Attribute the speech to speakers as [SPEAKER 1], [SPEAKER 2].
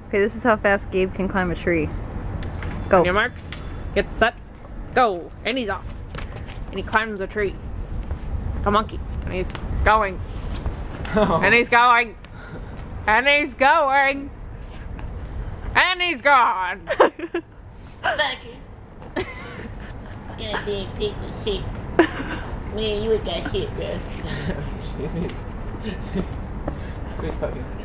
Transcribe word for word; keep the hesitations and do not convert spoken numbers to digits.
[SPEAKER 1] Okay, this is how fast Gabe can climb a tree. Go.
[SPEAKER 2] On your marks, get set, go. And he's off. And he climbs a tree. Like a monkey. And he's going. Oh. And he's going. And he's going. And he's gone.
[SPEAKER 3] Fuck you. Goddamn piece of shit. Man, you ain't got shit, bro.
[SPEAKER 4] It's pretty fucking.